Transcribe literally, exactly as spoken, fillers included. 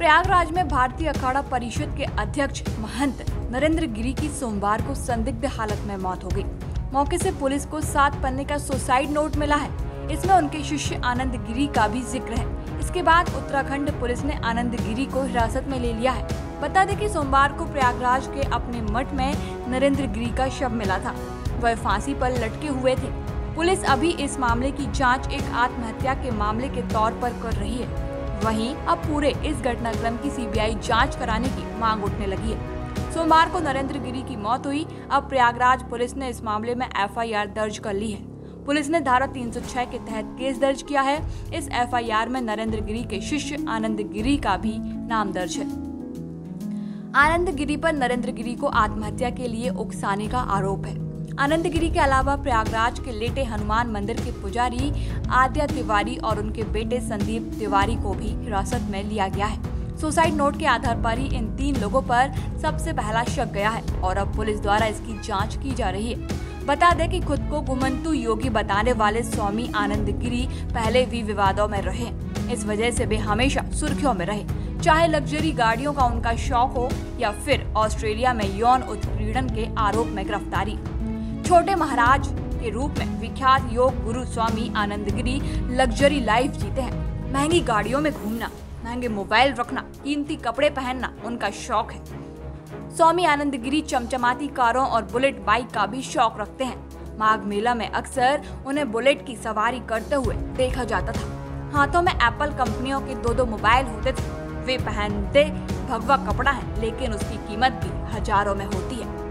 प्रयागराज में भारतीय अखाड़ा परिषद के अध्यक्ष महंत नरेंद्र गिरी की सोमवार को संदिग्ध हालत में मौत हो गई। मौके से पुलिस को सात पन्ने का सुसाइड नोट मिला है। इसमें उनके शिष्य आनंद गिरी का भी जिक्र है। इसके बाद उत्तराखंड पुलिस ने आनंद गिरी को हिरासत में ले लिया है। बता दें कि सोमवार को प्रयागराज के अपने मठ में नरेंद्र गिरी का शव मिला था। वह फांसी पर लटके हुए थे। पुलिस अभी इस मामले की जांच एक आत्महत्या के मामले के तौर पर कर रही है। वहीं अब पूरे इस घटनाक्रम की सीबीआई जांच कराने की मांग उठने लगी है। सोमवार को नरेंद्र गिरी की मौत हुई। अब प्रयागराज पुलिस ने इस मामले में एफ आई आर दर्ज कर ली है। पुलिस ने धारा तीन सौ छह के तहत केस दर्ज किया है। इस एफ आई आर में नरेंद्र गिरी के शिष्य आनंद गिरी का भी नाम दर्ज है। आनंद गिरी पर नरेंद्र गिरी को आत्महत्या के लिए उकसाने का आरोप है। आनंद गिरी के अलावा प्रयागराज के लेटे हनुमान मंदिर के पुजारी आद्या तिवारी और उनके बेटे संदीप तिवारी को भी हिरासत में लिया गया है। सुसाइड नोट के आधार पर ही इन तीन लोगों पर सबसे पहला शक गया है और अब पुलिस द्वारा इसकी जांच की जा रही है। बता दें कि खुद को घुमंतु योगी बताने वाले स्वामी आनंद गिरी पहले भी विवादों में रहे। इस वजह से वे हमेशा सुर्खियों में रहे, चाहे लग्जरी गाड़ियों का उनका शौक हो या फिर ऑस्ट्रेलिया में यौन उत्पीड़न के आरोप में गिरफ्तारी। छोटे महाराज के रूप में विख्यात योग गुरु स्वामी आनंद गिरी लग्जरी लाइफ जीते हैं। महंगी गाड़ियों में घूमना, महंगे मोबाइल रखना, कीमती कपड़े पहनना उनका शौक है। स्वामी आनंद गिरी चमचमाती कारों और बुलेट बाइक का भी शौक रखते हैं। माघ मेला में अक्सर उन्हें बुलेट की सवारी करते हुए देखा जाता था। हाथों में एप्पल कंपनियों के दो दो मोबाइल होते थे। वे पहनते भगवा कपड़ा है, लेकिन उसकी कीमत भी हजारों में होती है।